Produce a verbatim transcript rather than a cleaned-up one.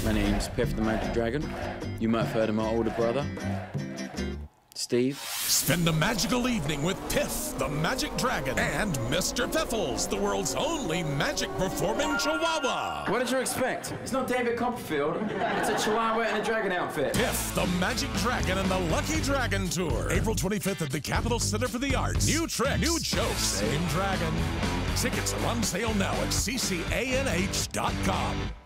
My name's Piff The Magic Dragon. You might have heard of my older brother, Steve. Spend a magical evening with Piff The Magic Dragon and Mister Piffles, the world's only magic performing chihuahua. What did you expect? It's not David Copperfield. It's a chihuahua in a dragon outfit. Piff The Magic Dragon and the Lucky Dragon Tour. April twenty-fifth at the Capitol Center for the Arts. New tricks, new jokes, same dragon. Tickets are on sale now at C C A N H dot com.